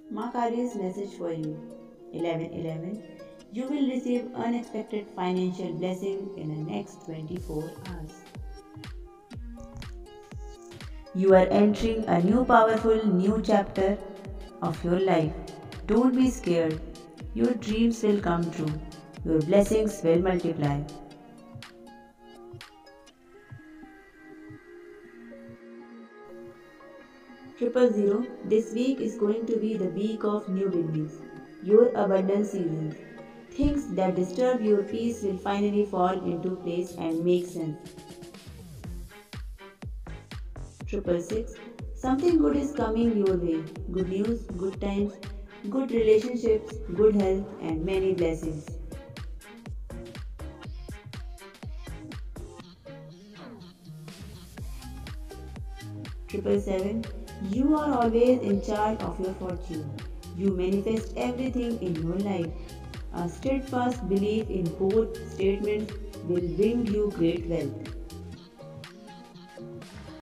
Makari's message for you. 1111. You will receive unexpected financial blessing in the next 24 hours. You are entering a new powerful new chapter of your life. Don't be scared. Your dreams will come true. Your blessings will multiply. 000. This week is going to be the week of new beginnings. Your abundance season. Things that disturb your peace will finally fall into place and make sense. 666. Something good is coming your way. Good news, good times, good relationships, good health, and many blessings. 777. You are always in charge of your fortune. You manifest everything in your life. A steadfast belief in both statements will bring you great wealth.